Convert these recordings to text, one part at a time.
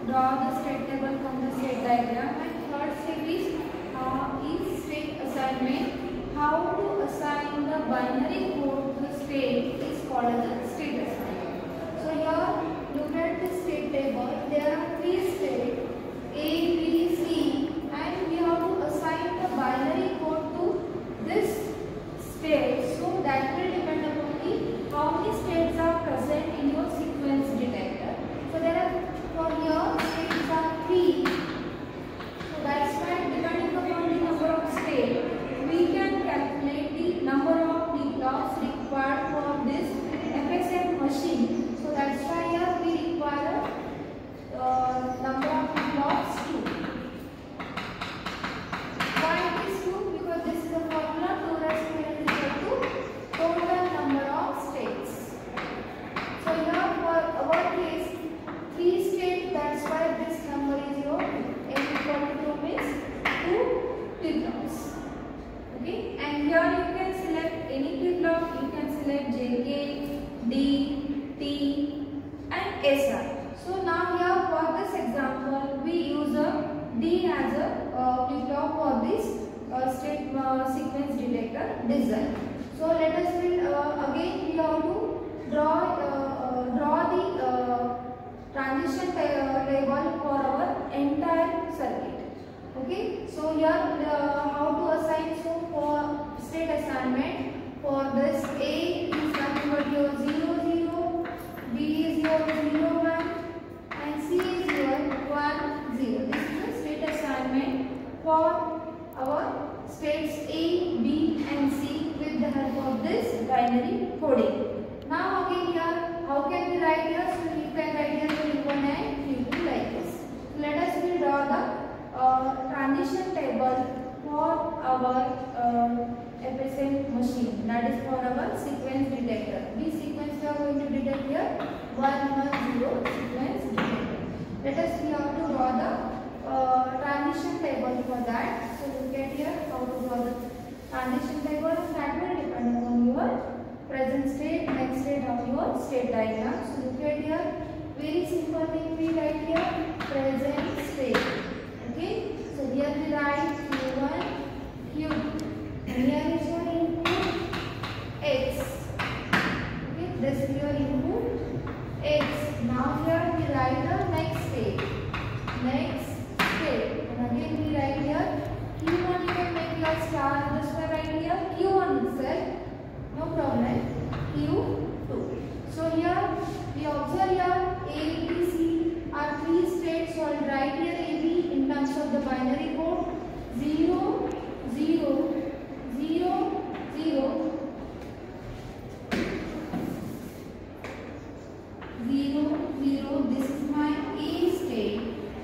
draw the state table from the state diagram. And third step is state assignment. How to assign the binary code to the state is called as a state assignment. So here look at the state table. There are three states A, B, C, and we have to assign the binary code to this state. So that will depend upon how many states are present in your sequence detector. So there are for here states are 3. So that's why depending upon the number of states, we can calculate the number of flip-flops required for this FSM machine. So that's why here we require number of flip-flops 2. Why it is 2? Because this is the formula 2 raised to n is equal to total number of states. So here for our case 3 states, that's why this number is your n equal to 2 means 2 flip-flops. Okay, and here you can select any flip-flop. You can select JK, D, T, and SR. So now here for this example, we use a D as a flip-flop for this state sequence detector design. So let us again we have to draw the transition table for our entire circuit. Okay, so here how to assign. So for state assignment, for this A is nothing but your 0, 0, B is your 0, 1, and C is your 1, 0. This is the state assignment for our states A, B, and C with the help of this binary coding. Now again here, how can we write here? So you can write here U1 and U2 like this. So let us draw the transition table for our FSM machine, that is for our sequence detector. Which sequence we are going to detect here? 1, 1, 0 sequence detector. Let us we have to draw the transition table for that. So look at here how to draw the transition table. That will depend on your present state, next state of your state diagram. So look at here, very simple thing we write here, present state. Okay, so here we write Q1, Q2, and here is your input X. Okay, this is your input X. Now here we write the next state, and again we write here Q1. You can make your star, just write here Q1 itself, no problem, Q2. So here we observe here A, B, C are 3 states. So I will write here A, B in terms of the binary code 0, 0, 0, 0, 0, 0. This is my A state.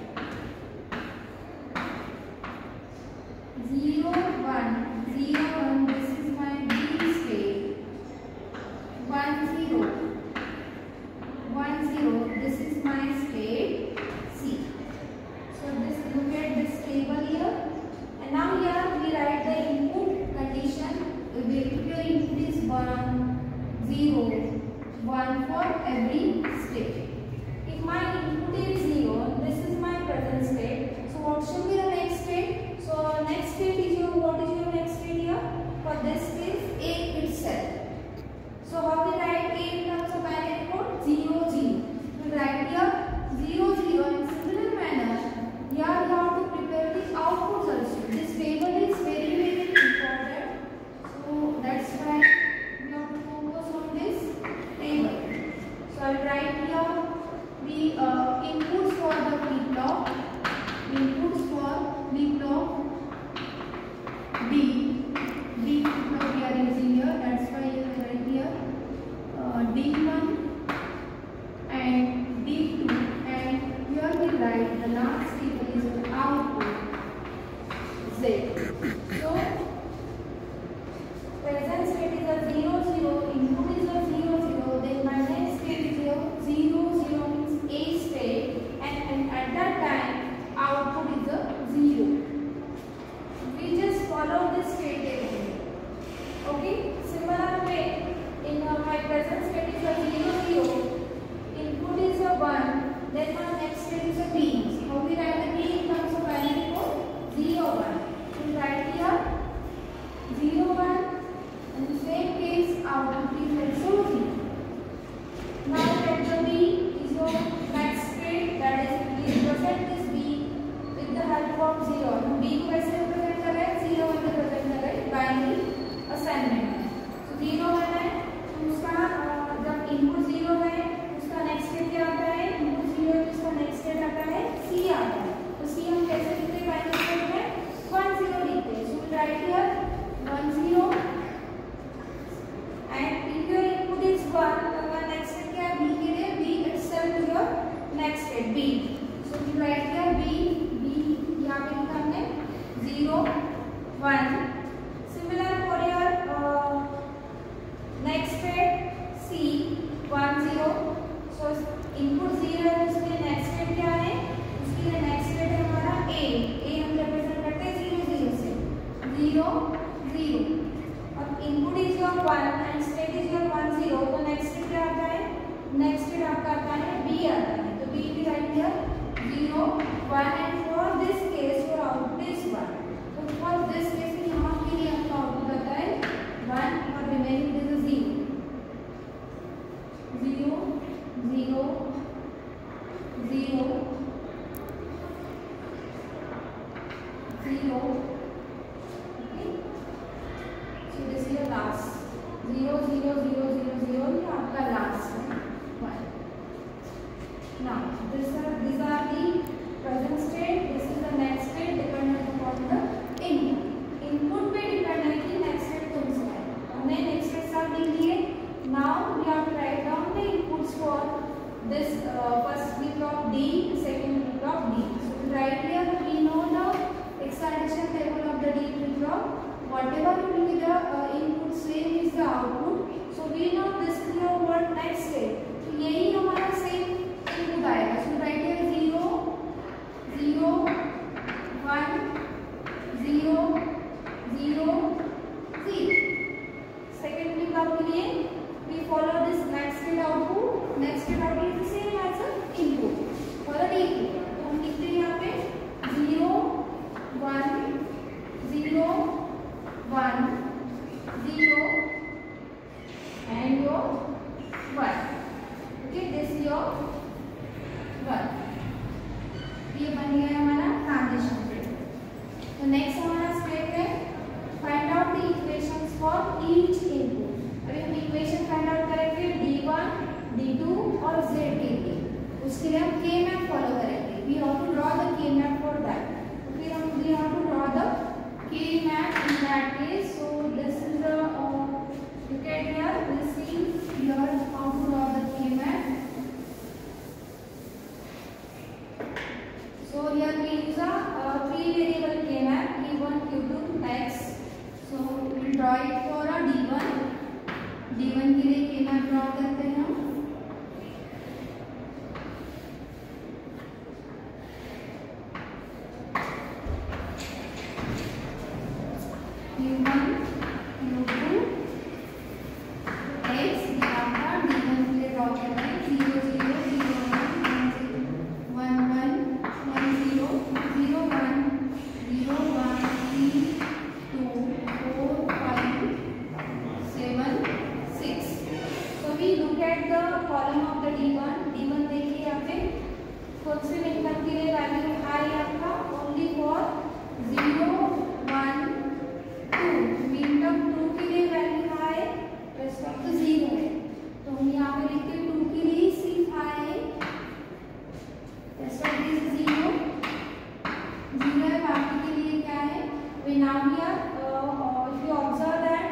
0, 1, 0, 1. This is my B state. 1, 0, 1, 0. 1 and for this case your output is 1. So for this case यहाँ के लिए आपका output आता है 1 और remaining is 0. 0 0 0 0. Okay. So this is your last 0 0 0 0 0. ये आपका last है 1. Now these are the present state. This is the next state dependent upon the input. Input पे depend है कि next state कौन सा है. हमने next state सब लिख लिए. Now we have to write down the inputs for this first flip-flop D, second flip-flop D. So right here we know the excitation level of the D flip-flop. Whatever will be the input, same is the output. So we know this is your what next state. So यही हमारा same input आएगा. So right here 0 0 1 0 0 0. Second flip-flop के लिए we follow this next state output. Next state output is the same as the input for the D flip-flop. तो हम लिखते हैं यहाँ पे 0 1 0 1 0 and your 1. Okay, this is your 1. ये बन गया है हमारा ट्रांजिशन स्टेट. तो नेक्स्ट हमारा स्टेट है find out the equations for each input. अभी हम इक्वेशन फाइंड आउट करेंगे D1 D2 और Z के लिए. उसके लिए हम K मैप फॉलो करेंगे. We have to draw the K map for that. फिर हम we have to draw the K map in that case. So this is the look at here. We'll see here how to draw the K map. So here we use a 3 variable K map Q1 Q2 X. So we'll draw it for a D1. D1 के लिए K map draw करते हैं हम. Q1 Q2 X आपका D1 के लिए draw करना है 0 0 0 1 1 1 0 0 1 0 1 3 2 4 5 7 6. So we look at the column of the D1. D1 देखिए यहाँ पे कौन से मिनटम के लिए वैल्यू हाई आपका ओनली फॉर 0 1 2. मिनटम 2 के लिए value high rest of the 0 है. तो हम यहाँ पे लिखते हैं 2 के लिए सिर्फ हाई है. रेस्ट ऑफ दिस 0 0 है. बाकी के लिए क्या है we now here if you observe that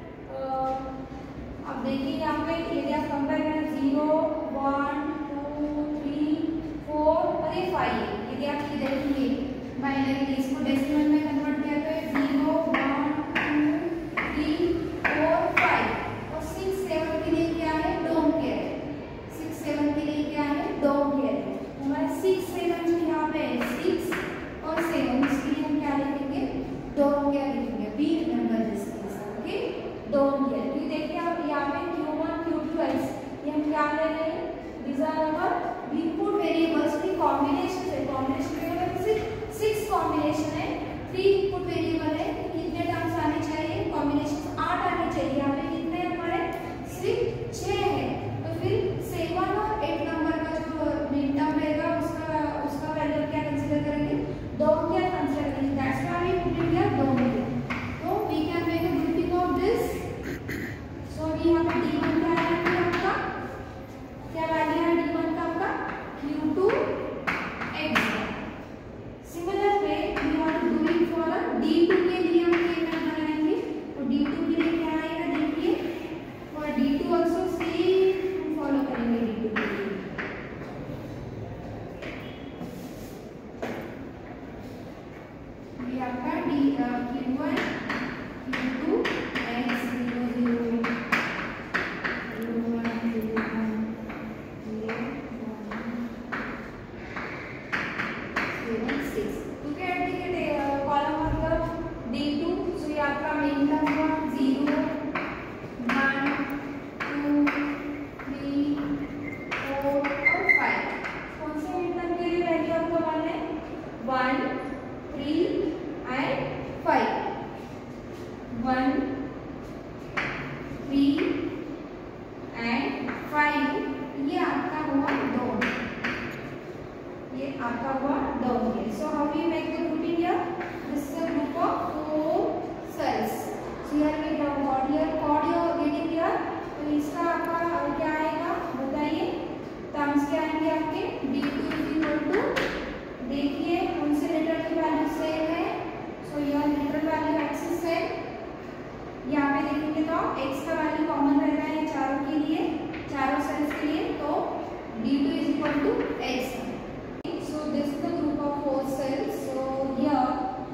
अब देखिए यहाँ पे यदि आप कंपेयर करें 0 1 2 3 4 और ये 5 यदि आप ये देखेंगे बाइनरी इसको डेसिमल में कन्वर्ट किया तो 0 1 2 3 4 5 और 6 7 के लिए क्या है डोंट केयर. 6 7 के लिए क्या है डोंट केयर. हमारे 6 7 जो यहाँ पे है 6 और 7 इसके लिए हम क्या लिखेंगे डोंट केयर लिखेंगे. Be remember this case. Okay don't care. ये देखिए आप यहाँ पे Q1 Q2 X ये हम क्या ले रहे हैं. These are our input variables की कॉम्बिनेशन है. कॉम्बिनेशन में 6 कॉम्बिनेशन है. 3 इनपुट वेरिएबल है. कितने टर्म्स आने चाहिए कॉम्बिनेशन 8 आने चाहिए. यहाँ पे कितने हमारे सिर्फ 6 है. तो फिर 7 और 8 नंबर का जो मिड टर्म रहेगा उसका वैल्यू क्या कंसीडर करेंगे डोंट केयर कंसीडर करेंगे. That's why we put it here don't care. तो we can make a grouping of this. So अभी यहाँ पे D1 क्या है आपका क्या वैल्यू है D1 का आपका Q2 X. Similar way we have to do it for D2 के लिए हम K मैप बनाएंगे. तो D2 के लिए क्या आएगा देखिए फॉर D2 आल्सो सेम हम फॉलो करेंगे D2 के लिए. ये आपका Q1 Q2 X 0 0 ये आपका हुआ down here. So how we make the grouping here? This is a group of 4 cells. So here we have got here chord you are getting here. तो इसका आपका क्या आएगा बताइए. टर्म्स क्या आएंगे आपके d2 is equal to, देखिए उनसे लेटर की वैल्यू सेम है. सो यह later value x is same. यहाँ पे देखेंगे तो x का वैल्यू कॉमन रहता है चारों के लिए, चारों सेल्स के लिए. तो d2 is equal to x. So this is the group of 4 cells. So here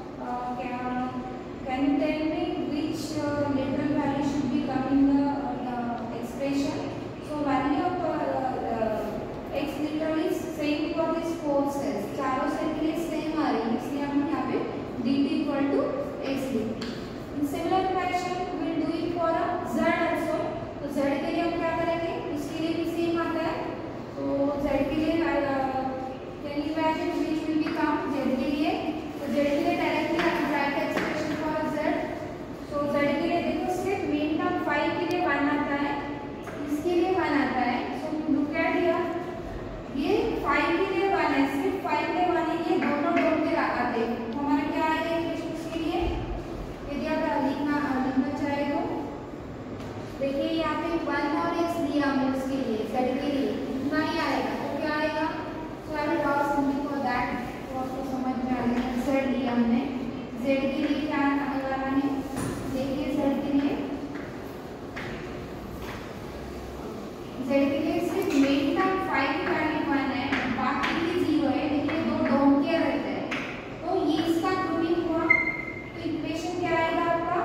can you tell me which literal value should be coming in the expression? So value of x literal is same for these 4 cells. चारों cell के लिए same आ रही है, इसलिए हम यहाँ पे d2 equal to x लिखेंगे. In similar fashion we will do it for z also. तो z के लिए हम क्या करेंगे, इसके लिए भी सेम आता है. तो z के लिए can you imagine which will become z के लिए. तो z के लिए डायरेक्टली हम राइट एक्सप्रेशन फॉर z. तो z के लिए देखो सिर्फ मेन टर्म 5 के लिए 1 आता है, इसके लिए 1 आता है. सो लुक एट हियर, ये 5 के लिए 1 है, सिर्फ 5 के लिए 1 है, ये दोनों डॉट के आते हैं. हमारा क्या आएगा इक्वेशन के लिए, यदि आप लिखना चाहे तो देखिए यहाँ पे 1 और x दिया हमने उसके लिए z के लिए इतना ही आएगा. तो क्या आएगा, so I will draw something for that. तो आपको समझ में आ गया. z लिया हमने, z के लिए क्या आने वाला है, देखिए z के लिए सिर्फ मेन टर्म 5 की वैल्यू 1 है, बाकी की 0 है, देखिए दो डोंट केयर रहते हैं. तो ये इसका ग्रुपिंग हुआ. तो इक्वेशन क्या आएगा आपका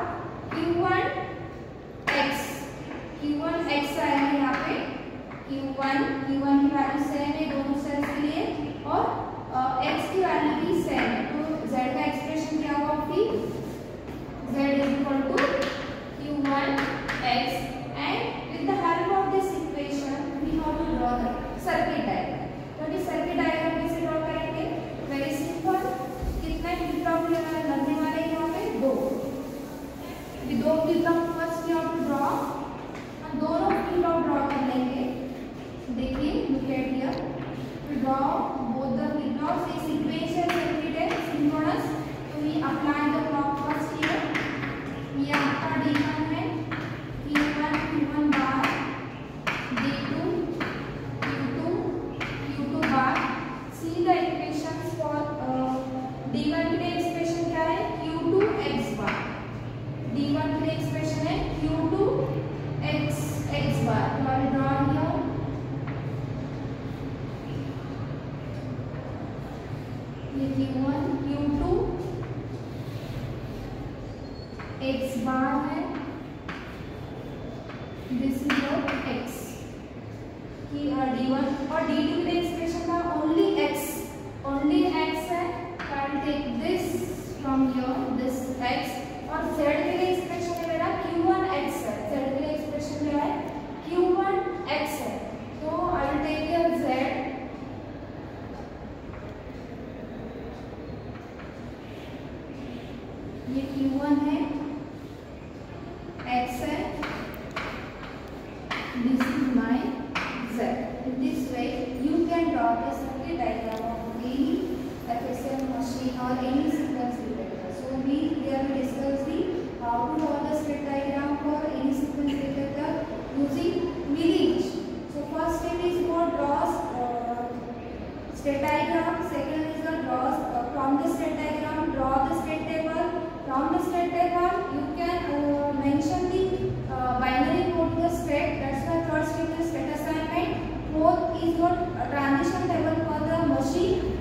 q1 x आएगा यहाँ पे. q1 की वैल्यू सेम है दोनों सेल्स के लिए और x की वैल्यू भी सेम है. तो z का एक्सप्रेशन क्या होगा फिर, z is equal to q1 x and with the help of this equation we have to draw the circuit diagram. तो अभी सर्किट डायग्राम कैसे ड्रॉ करेंगे, वेरी सिंपल. कितने फ्लिप फ्लॉप लगने वाले हैं यहाँ पे, 2. अभी 2 flip flop first we have to draw. हम दोनों फ्लिप फ्लॉप ड्रॉ कर लेंगे. देखिए look at here, we draw both the flip flops. This equation circuit है synchronous. So we apply the clock first here. ये आपका D1 है, Q1 bar, D2 Q2 bar. See the equations for D1 के लिए expression क्या है, Q2 x बार. D1 के लिए एक्सप्रेशन है Q2 x बार. तो I will draw here. ये Q1 Q2 x बार है, दिस इज योर x की D1 और D2 के लिए एक्सप्रेशन था ओनली x है. I will take this from here, this x. और z के लिए एक्सप्रेशन है मेरा Q1 x है. z के लिए एक्सप्रेशन क्या है, Q1 x है. तो I will take here z. ये Q1 है, x है, this is my z. In this way you can draw the circuit diagram of any FSM machine or any sequence detector. So we discuss the how to draw the state diagram for any sequence detector using milli-inch. So first step is for draws state diagram. Second is the draws from the state diagram draw the state table. From the state table you can mention the binary code to the state. That's why third step is state assignment. Fourth is your transition table for the machine.